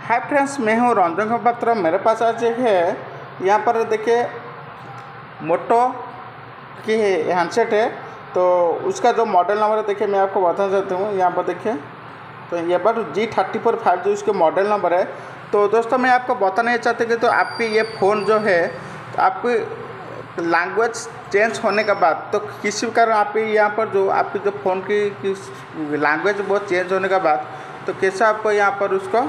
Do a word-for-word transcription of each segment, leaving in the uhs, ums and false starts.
Hi friends, मैं हूँ रंजन पात्र। मेरे पास आज एक है यहाँ पर देखिए मोटो की हैंडसेट है। तो उसका जो मॉडल नंबर है देखिए मैं आपको बताना चाहती हूँ। यहाँ पर देखिए तो ये बार जी थर्टी फोर फाइव जो उसके मॉडल नंबर है। तो दोस्तों मैं आपको बताना चाहती हूँ कि तो आपकी ये फ़ोन जो है तो आपकी लैंग्वेज चेंज होने के बाद तो किसी भी कारण आपकी यहाँ पर जो आपकी जो फ़ोन की लैंग्वेज वो चेंज होने के बाद तो कैसे आपको यहाँ पर उसको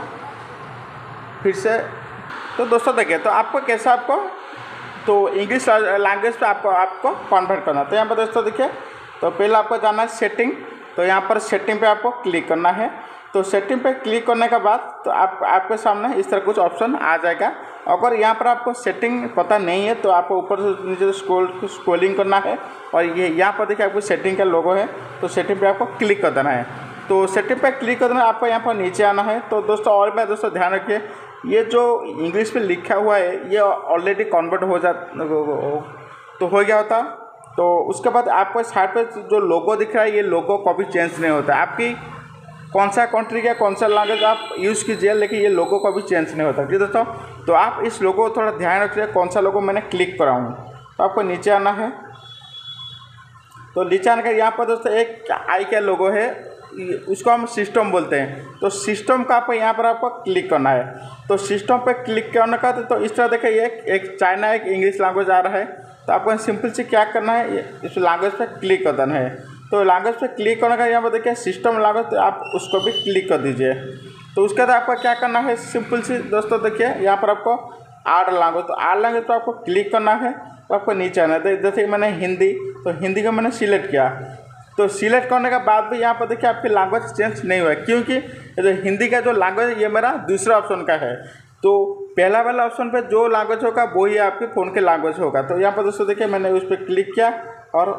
फिर से तो दोस्तों देखिए तो आपको कैसे आपको तो इंग्लिश लैंग्वेज पे आपको आपको कन्वर्ट करना। तो यहाँ पर दोस्तों देखिए तो पहले आपको जाना है सेटिंग। तो यहाँ पर सेटिंग पे आपको क्लिक करना है। तो सेटिंग पे क्लिक करने के बाद तो आप आपके सामने इस तरह कुछ ऑप्शन आ जाएगा। अगर यहाँ पर आपको सेटिंग पता नहीं है तो आपको ऊपर से नीचे स्क्रॉल स्क्रॉलिंग करना है और ये यहाँ पर देखिए आपको सेटिंग का लोगो है। तो सेटिंग पे आपको क्लिक कर देना है। तो सेटिंग पे क्लिक कर देना आपको यहाँ पर नीचे आना है। तो दोस्तों और मैं दोस्तों ध्यान रखिए ये जो इंग्लिश में लिखा हुआ है ये ऑलरेडी कन्वर्ट हो जा तो हो गया होता। तो उसके बाद आपको साइड पे जो लोगो दिख रहा है ये लोगो कभी चेंज नहीं होता। आपकी कौन सा कंट्री का कौन सा लैंग्वेज आप यूज़ कीजिए लेकिन ये लोगो कभी चेंज नहीं होता। जी दोस्तों तो आप इस लोगो को थोड़ा ध्यान रखिए कौन सा लोगो मैंने क्लिक करा हूँ। तो आपको नीचे आना है। तो नीचे आने का यहाँ पर दोस्तों एक आई का लोगो है, उसको हम सिस्टम बोलते हैं। तो सिस्टम का आपको यहाँ पर आपको क्लिक करना है। तो सिस्टम पे क्लिक करने का तो इस तरह देखिए ये एक चाइना एक इंग्लिश लैंग्वेज आ रहा है। तो आपको सिंपल से क्या करना है इस लैंग्वेज पे क्लिक कर देना है। तो लैंग्वेज पे क्लिक करने का यहाँ पर देखिए सिस्टम लैंग्वेज तो आप उसको भी क्लिक कर दीजिए। तो उसके बाद आपको क्या करना है सिंपल सी दोस्तों देखिए यहाँ पर आपको आर लैंग्वेज तो आर लैंग्वेज पर आपको क्लिक करना है। तो आपको नीचे आना है। जैसे मैंने हिंदी तो हिंदी का मैंने सिलेक्ट किया। तो सिलेक्ट करने के बाद भी यहाँ पर देखिए आपकी लैंग्वेज चेंज नहीं हुआ क्योंकि जो हिंदी का जो लैंग्वेज ये मेरा दूसरा ऑप्शन का है। तो पहला वाला ऑप्शन पे जो लैंग्वेज होगा वो ही आपके फ़ोन के लैंग्वेज होगा। तो यहाँ पर दोस्तों देखिए मैंने उस पर क्लिक किया और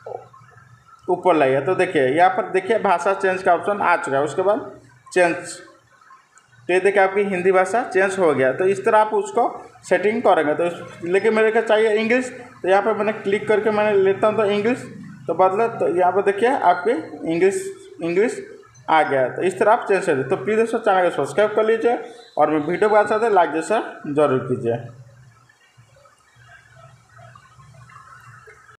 ऊपर लाया। तो देखिए यहाँ पर देखिए भाषा चेंज का ऑप्शन आ चुका है। उसके बाद चेंज तो ये देखिए आपकी हिंदी भाषा चेंज हो गया। तो इस तरह आप उसको सेटिंग करेंगे। तो लेकिन मेरे को चाहिए इंग्लिश। तो यहाँ पर मैंने क्लिक करके मैंने लेता हूँ तो इंग्लिश तो बदला। तो यहाँ पर देखिए आपके इंग्लिश इंग्लिश आ गया। तो इस तरह आप चेंज कर दे। तो प्लीज़ दोस्तों चैनल को सब्सक्राइब कर लीजिए और मैं वीडियो को अच्छा लाइक जैसा जरूर कीजिए।